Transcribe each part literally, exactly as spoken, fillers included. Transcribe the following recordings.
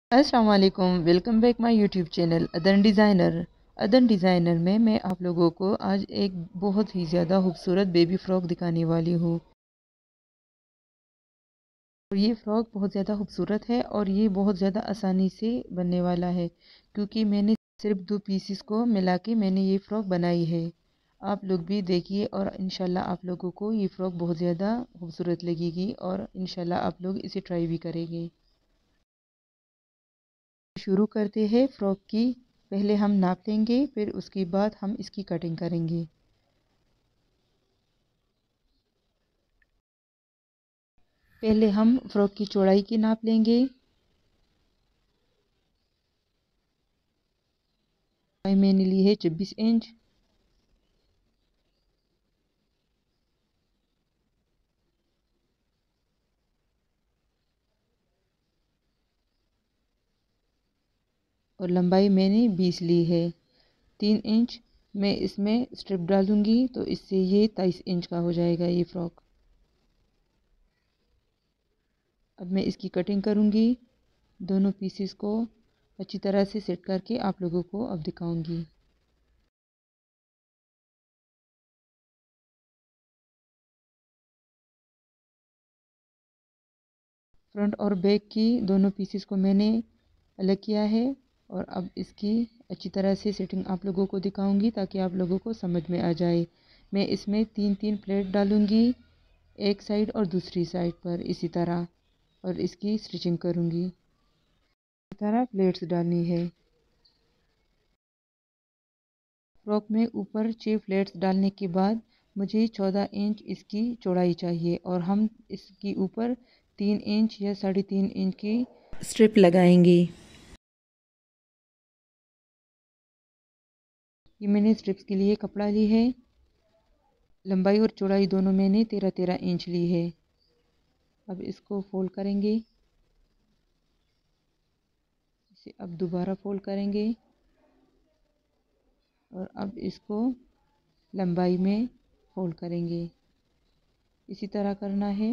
अस्सलाम वालेकुम, welcome back my YouTube channel Adan designer. Adan designer में मैं आप लोगों को आज एक बहुत ही ज़्यादा खूबसूरत बेबी फ़्रॉक दिखाने वाली हूँ। और ये फ़्रॉक बहुत ज़्यादा खूबसूरत है और ये बहुत ज़्यादा आसानी से बनने वाला है, क्योंकि मैंने सिर्फ दो पीसेस को मिला के मैंने ये फ़्रॉक बनाई है। आप लोग भी देखिए और इंशाल्लाह आप लोगों को ये फ़्रॉक बहुत ज़्यादा खूबसूरत लगेगी और इंशाल्लाह आप लोग इसे ट्राई भी करेंगे। शुरू करते हैं फ़्रॉक की। पहले हम नाप लेंगे, फिर उसके बाद हम इसकी कटिंग करेंगे। पहले हम फ़्रॉक की चौड़ाई की नाप लेंगे। मैंने ली है छब्बीस इंच। और लंबाई मैंने बीस ली है। तीन इंच मैं इसमें स्ट्रिप डालूंगी, तो इससे ये तेईस इंच का हो जाएगा ये फ़्रॉक। अब मैं इसकी कटिंग करूंगी। दोनों पीसेस को अच्छी तरह से सेट करके आप लोगों को अब दिखाऊंगी। फ्रंट और बैक की दोनों पीसेस को मैंने अलग किया है और अब इसकी अच्छी तरह से सेटिंग आप लोगों को दिखाऊंगी ताकि आप लोगों को समझ में आ जाए। मैं इसमें तीन तीन प्लेट डालूंगी, एक साइड और दूसरी साइड पर इसी तरह, और इसकी स्टिचिंग करूंगी। इस तरह प्लेट्स डालनी है। फ्रॉक में ऊपर छः प्लेट्स डालने के बाद मुझे चौदह इंच इसकी चौड़ाई चाहिए और हम इसकी ऊपर तीन इंच या साढ़े तीन इंच की स्ट्रिप लगाएंगे। ये मैंने स्ट्रिप्स के लिए कपड़ा ली है। लंबाई और चौड़ाई दोनों मैंने तेरह तेरह इंच ली है। अब इसको फोल्ड करेंगे। इसे अब दोबारा फोल्ड करेंगे और अब इसको लंबाई में फोल्ड करेंगे। इसी तरह करना है।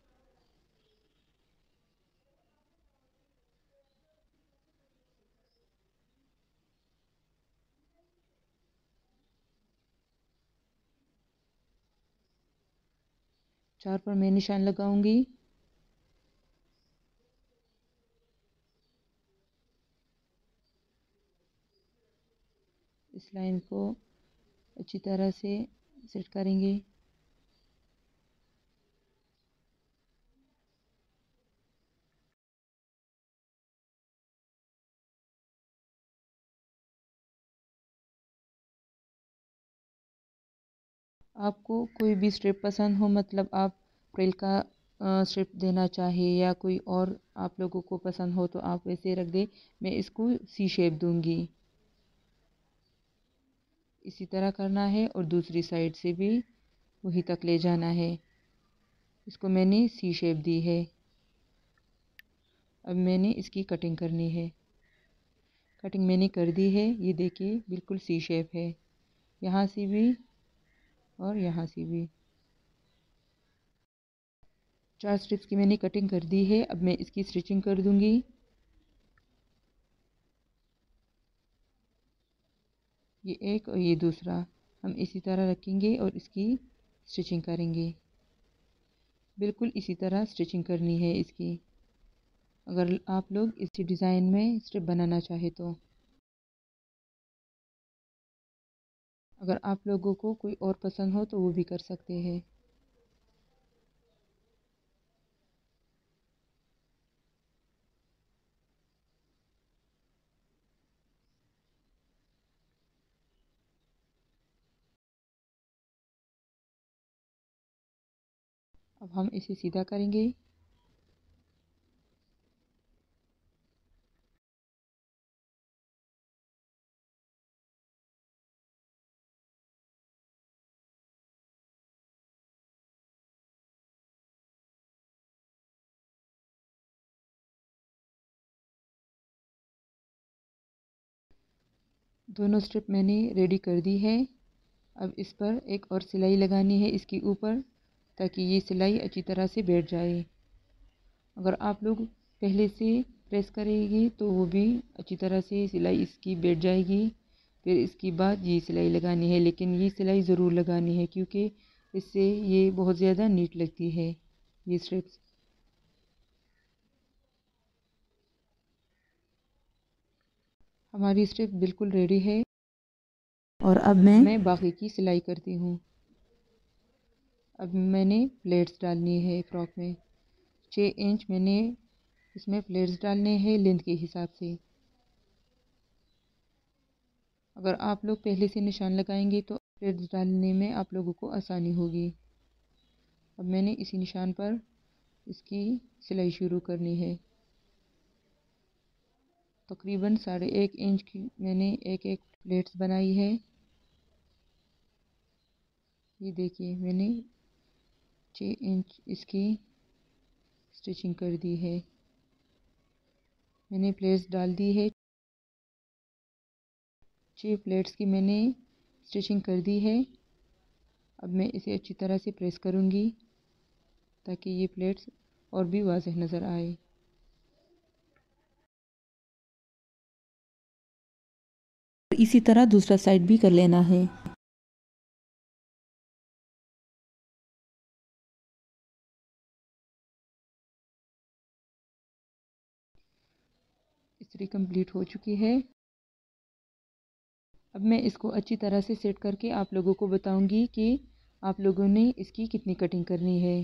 चार पर मैं निशान लगाऊंगी। इस लाइन को अच्छी तरह से सेट करेंगे। आपको कोई भी स्ट्रिप पसंद हो, मतलब आप प्रिल का स्ट्रिप देना चाहे या कोई और आप लोगों को पसंद हो तो आप वैसे रख दे। मैं इसको सी शेप दूंगी। इसी तरह करना है और दूसरी साइड से भी वहीं तक ले जाना है। इसको मैंने सी शेप दी है। अब मैंने इसकी कटिंग करनी है। कटिंग मैंने कर दी है। ये देखिए बिल्कुल सी शेप है, यहाँ से भी और यहाँ से भी। चार स्ट्रिप्स की मैंने कटिंग कर दी है। अब मैं इसकी स्टिचिंग कर दूंगी। ये एक और ये दूसरा हम इसी तरह रखेंगे और इसकी स्टिचिंग करेंगे। बिल्कुल इसी तरह स्टिचिंग करनी है इसकी, अगर आप लोग इसी डिज़ाइन में स्ट्रिप बनाना चाहे तो। अगर आप लोगों को कोई और पसंद हो तो वो भी कर सकते हैं। अब हम इसे सीधा करेंगे। दोनों स्ट्रिप मैंने रेडी कर दी है। अब इस पर एक और सिलाई लगानी है इसके ऊपर, ताकि ये सिलाई अच्छी तरह से बैठ जाए। अगर आप लोग पहले से प्रेस करेगी तो वो भी अच्छी तरह से सिलाई इसकी बैठ जाएगी। फिर इसके बाद ये सिलाई लगानी है, लेकिन ये सिलाई ज़रूर लगानी है क्योंकि इससे ये बहुत ज़्यादा नीट लगती है ये स्ट्रिप्स। हमारी स्ट्रिप बिल्कुल रेडी है और अब मैं मैं बाकी की सिलाई करती हूँ। अब मैंने प्लेट्स डालनी है फ्रॉक में। छः इंच मैंने इसमें प्लेट्स डालने हैं लेंथ के हिसाब से। अगर आप लोग पहले से निशान लगाएंगे तो प्लेट्स डालने में आप लोगों को आसानी होगी। अब मैंने इसी निशान पर इसकी सिलाई शुरू करनी है। तकरीबन साढ़े एक इंच की मैंने एक एक प्लेट्स बनाई है। ये देखिए मैंने छः इंच इसकी स्टिचिंग कर दी है। मैंने प्लेट्स डाल दी है। छः प्लेट्स की मैंने स्टिचिंग कर दी है। अब मैं इसे अच्छी तरह से प्रेस करूँगी ताकि ये प्लेट्स और भी वाज़ेह नज़र आए। इसी तरह दूसरा साइड भी कर लेना है। इस्त्री कंप्लीट हो चुकी है। अब मैं इसको अच्छी तरह से सेट करके आप लोगों को बताऊंगी कि आप लोगों ने इसकी कितनी कटिंग करनी है।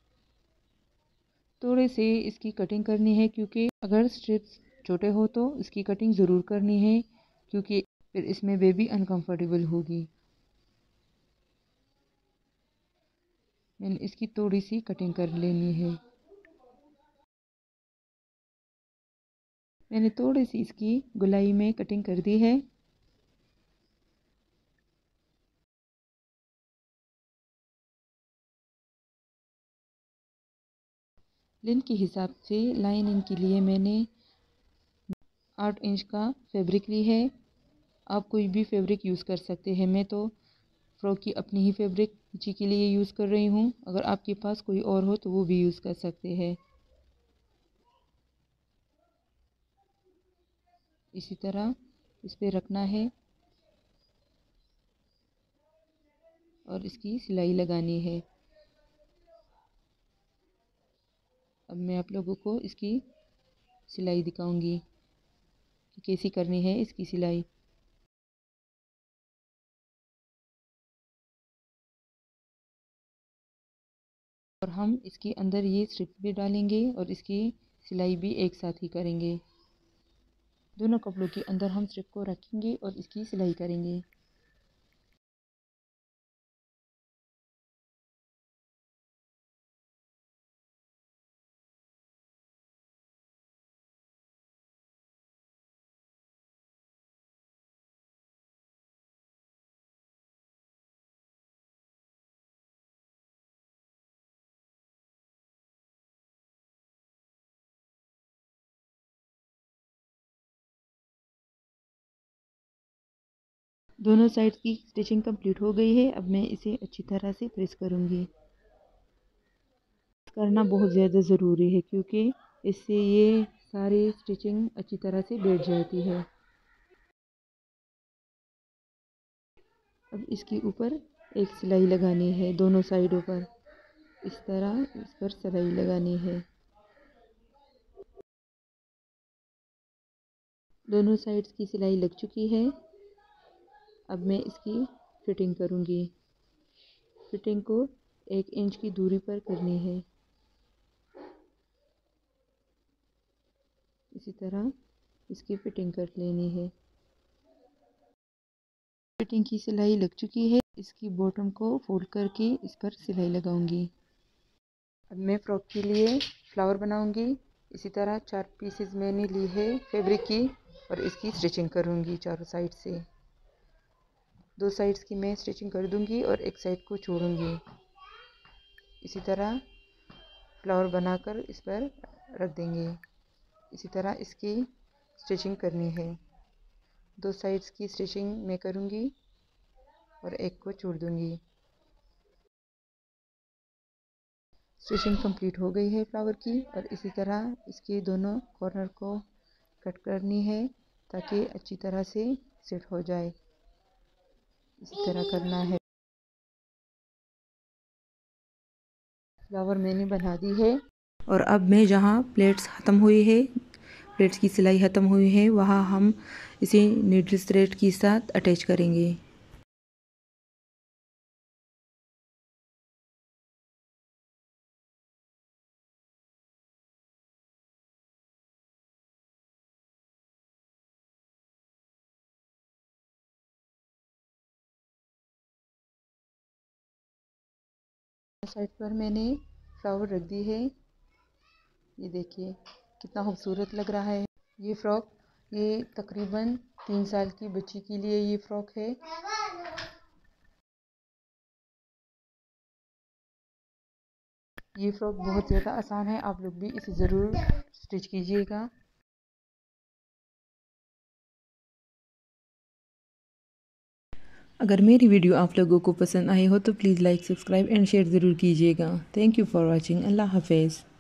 थोड़े से इसकी कटिंग करनी है क्योंकि अगर स्ट्रिप्स छोटे हो तो इसकी कटिंग ज़रूर करनी है क्योंकि फिर इसमें बेबी अनकंफर्टेबल होगी। मैंने इसकी थोड़ी सी कटिंग कर लेनी है। मैंने थोड़ी सी इसकी गोलाई में कटिंग कर दी है। लेंथ के हिसाब से लाइनिंग के लिए मैंने आठ इंच का फैब्रिक ली है। आप कोई भी फैब्रिक यूज़ कर सकते हैं। मैं तो फ्रॉक की अपनी ही फैब्रिक पीछे के लिए यूज़ कर रही हूँ। अगर आपके पास कोई और हो तो वो भी यूज़ कर सकते हैं। इसी तरह इस पर रखना है और इसकी सिलाई लगानी है। अब मैं आप लोगों को इसकी सिलाई दिखाऊंगी कि कैसी करनी है इसकी सिलाई। और हम इसके अंदर ये स्ट्रिप भी डालेंगे और इसकी सिलाई भी एक साथ ही करेंगे। दोनों कपड़ों के अंदर हम स्ट्रिप को रखेंगे और इसकी सिलाई करेंगे। दोनों साइड की स्टिचिंग कंप्लीट हो गई है। अब मैं इसे अच्छी तरह से प्रेस करूँगी। करना बहुत ज़्यादा ज़रूरी है क्योंकि इससे ये सारी स्टिचिंग अच्छी तरह से बैठ जाती है। अब इसके ऊपर एक सिलाई लगानी है दोनों साइडों पर। इस तरह इस पर सिलाई लगानी है। दोनों साइड्स की सिलाई लग चुकी है। अब मैं इसकी फिटिंग करूँगी। फिटिंग को एक इंच की दूरी पर करनी है। इसी तरह इसकी फिटिंग कर लेनी है। फिटिंग की सिलाई लग चुकी है। इसकी बॉटम को फोल्ड करके इस पर सिलाई लगाऊंगी। अब मैं फ्रॉक के लिए फ्लावर बनाऊंगी। इसी तरह चार पीसेस मैंने ली है फैब्रिक की और इसकी स्टिचिंग करूंगी चारों साइड से। दो साइड्स की मैं स्टिचिंग कर दूंगी और एक साइड को छोड़ूंगी। इसी तरह फ्लावर बनाकर इस पर रख देंगे। इसी तरह इसकी स्टिचिंग करनी है। दो साइड्स की स्टिचिंग मैं करूंगी और एक को छोड़ दूंगी। स्टिचिंग कंप्लीट हो गई है फ्लावर की। और इसी तरह इसके दोनों कॉर्नर को कट करनी है ताकि अच्छी तरह से सेट हो जाए। इसी तरह करना है। फ्लावर मैंने बना दी है और अब मैं जहाँ प्लेट्स ख़त्म हुई है, प्लेट्स की सिलाई ख़त्म हुई है, वहाँ हम इसे नीडल थ्रेड के साथ अटैच करेंगे। साइड पर मैंने फ्लावर रख दी है। ये देखिए कितना खूबसूरत लग रहा है ये फ्रॉक। ये तकरीबन तीन साल की बच्ची के लिए ये फ्रॉक है। ये फ्रॉक बहुत ज़्यादा आसान है, आप लोग भी इसे ज़रूर स्टिच कीजिएगा। अगर मेरी वीडियो आप लोगों को पसंद आई हो तो please like, subscribe and share ज़रूर कीजिएगा। Thank you for watching. अल्लाह हाफिज़।